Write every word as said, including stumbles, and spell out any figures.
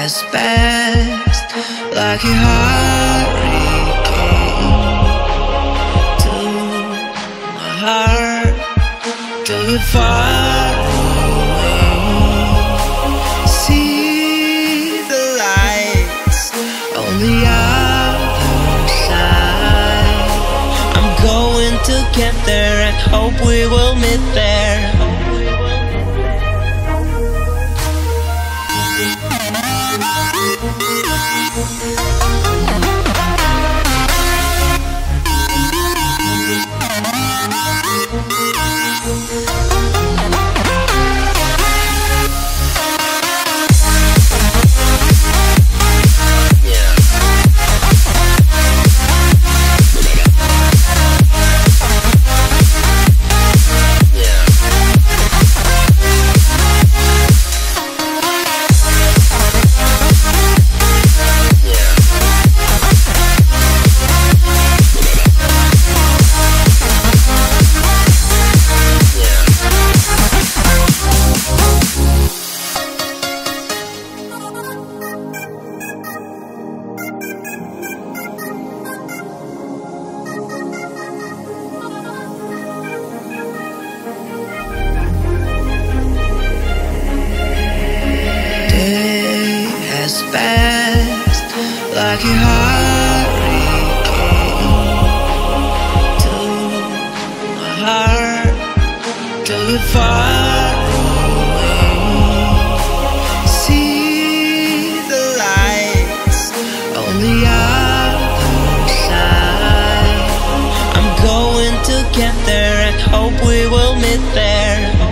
has passed like a hurricane to my heart, to the far away. See the lights on the other side. I'm going to get there and hope we will meet there. Has passed like a hurricane to my heart, to the far away. See the lights on the other side. I'm going to get there and hope we will meet there.